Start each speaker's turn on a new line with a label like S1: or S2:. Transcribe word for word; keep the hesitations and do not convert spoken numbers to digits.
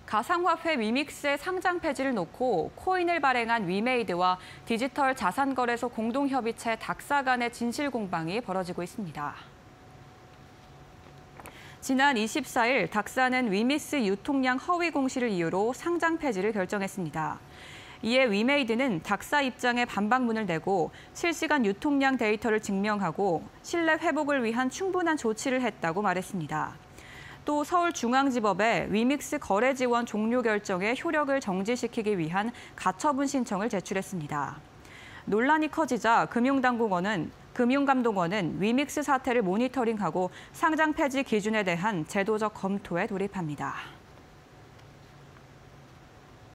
S1: 가상화폐 위믹스의 상장 폐지를 놓고 코인을 발행한 위메이드와 디지털 자산거래소 공동협의체 닥사 간의 진실 공방이 벌어지고 있습니다. 지난 이십사일 닥사는 위믹스 유통량 허위 공시를 이유로 상장 폐지를 결정했습니다. 이에 위메이드는 닥사 입장에 반박문을 내고 실시간 유통량 데이터를 증명하고 신뢰 회복을 위한 충분한 조치를 했다고 말했습니다. 또 서울중앙지법에 위믹스 거래 지원 종료 결정의 효력을 정지시키기 위한 가처분 신청을 제출했습니다. 논란이 커지자 금융당국원은 금융감독원은 위믹스 사태를 모니터링하고 상장 폐지 기준에 대한 제도적 검토에 돌입합니다.